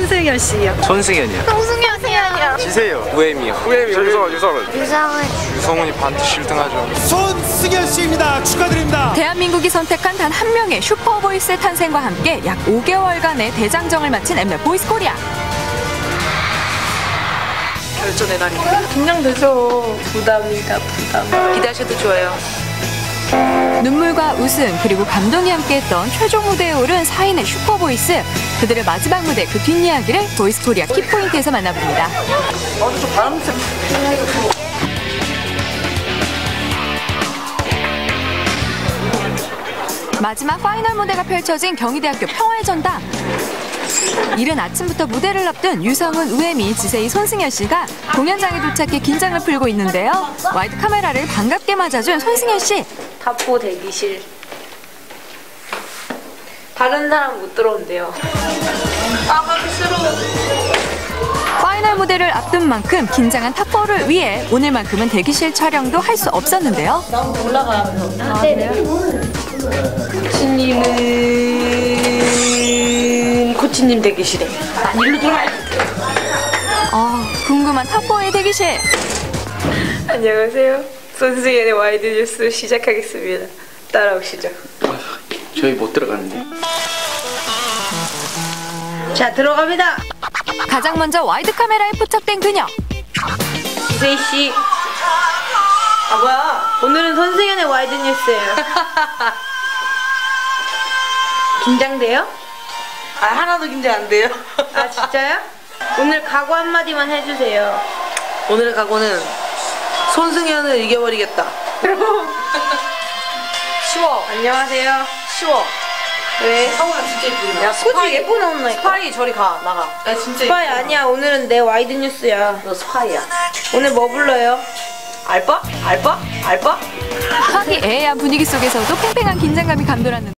손승연 씨요. 손승연이요. 송승연이요. 지세요. 우엠이요. 유성훈이 반드시 1등하죠. 손승연 씨입니다. 축하드립니다. 대한민국이 선택한 단 한 명의 슈퍼보이스의 탄생과 함께 약 5개월간의 대장정을 마친 엠넷 보이스 코리아. 결전의 날입니다. 긴장되죠. 부담이다, 부담. 기대하셔도 좋아요. 눈물과 웃음 그리고 감동이 함께했던 최종 무대에 오른 4인의 슈퍼보이스. 그들의 마지막 무대 그 뒷이야기를 보이스 코리아 키포인트에서 만나봅니다. 좀 바람새. 마지막 파이널 무대가 펼쳐진 경희대학교 평화의 전당. 이른 아침부터 무대를 앞둔 유성훈, 우애미, 지세희, 손승연 씨가 공연장에 도착해 긴장을 풀고 있는데요. 와이드 카메라를 반갑게 맞아준 손승연 씨. 타포 대기실. 다른 사람 못 들어온대요. 아, 가기 싫어. 파이널 무대를 앞둔 만큼 긴장한 탑4를 위해 오늘만큼은 대기실 촬영도 할 수 없었는데요. 나부터 올라가면서. 네네. 코치님 대기실에. 난 일로 들어가야 돼. 궁금한 탑4의 대기실. 안녕하세요. 손승연의 와이드 뉴스 시작하겠습니다. 따라오시죠. 저희 못 들어가는데. 자, 들어갑니다. 가장 먼저 와이드 카메라에 포착된 그녀. 지세희 씨. 아, 뭐야? 오늘은 손승연의 와이드 뉴스예요. 긴장돼요? 아, 하나도 긴장 안 돼요. 아, 진짜요? 오늘 각오 한마디만 해주세요. 오늘의 각오는 손승연을 이겨버리겠다. 쉬워. 안녕하세요. 쉬워. 왜? 상우가 진짜 예쁘네. 야, 코치 예쁜 옷 나니까. 스파이 저리 가, 나가. 야, 진짜 스파이 예쁘다. 아니야. 오늘은 내 와이드 뉴스야. 너 스파이야. 오늘 뭐 불러요? 알바? 알바? 알바? 화기애애한 분위기 속에서도 팽팽한 긴장감이 감돌았는데